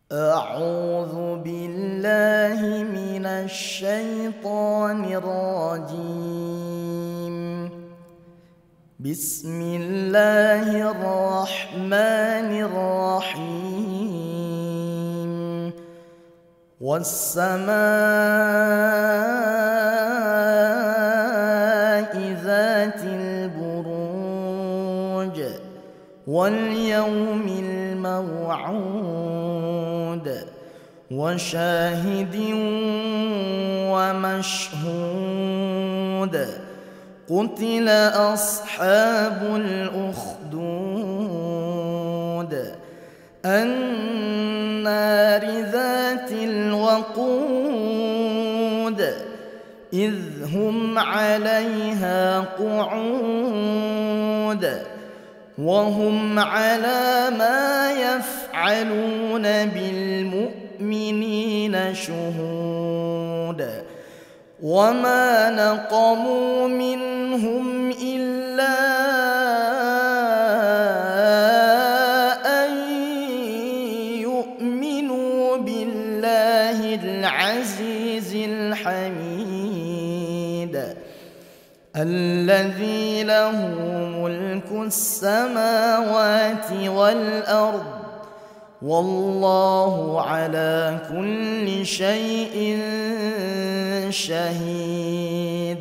أعوذ بالله من الشيطان الرجيم. بسم الله الرحمن الرحيم. والسماء ذات البروج واليوم الموعود وشاهد ومشهود. قتل أصحاب الأخدود النار ذات الوقود إذ هم عليها قعود وهم على ما يفعلون بالمؤمنين شهود. وما نقموا منهم إلا أن يؤمنوا بالله العزيز الحميد الذي له ملك السماوات والأرض والله على كل شيء شهيد.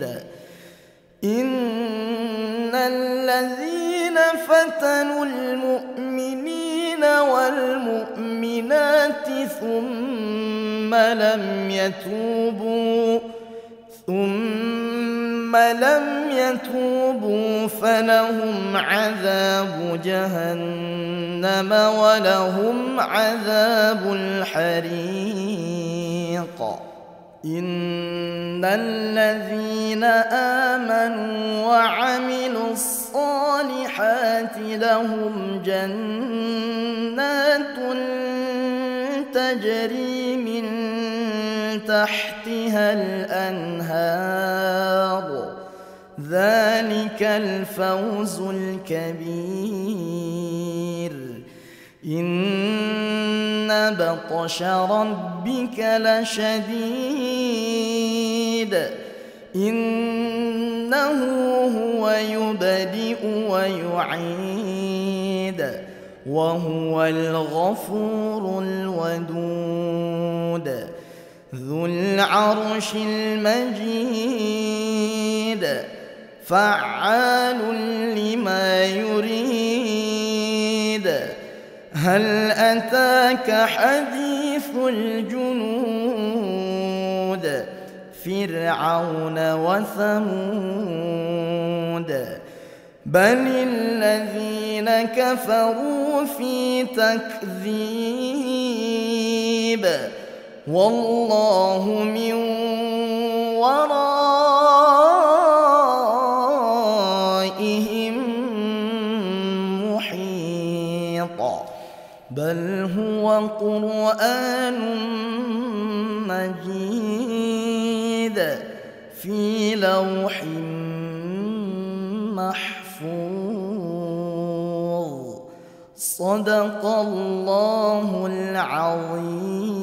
إن الذين فتنوا المؤمنين والمؤمنات ثم لم يتوبوا فلهم عذاب جهنم ولهم عذاب الحريق. إن الذين آمنوا وعملوا الصالحات لهم جنات تجري من تحتها الأنهار ذلك الفوز الكبير. إن بطش ربك لشديد إنه هو يبدئ ويعيد وهو الغفور الودود ذو العرش المجيد فعال لما يريد. هل أتاك حديث الجنود فرعون وثمود بل الذين كفروا في تكذيب والله من ورائهم محيط. بل هو قرآن مجيد في لوح محفوظ. صدق الله العظيم.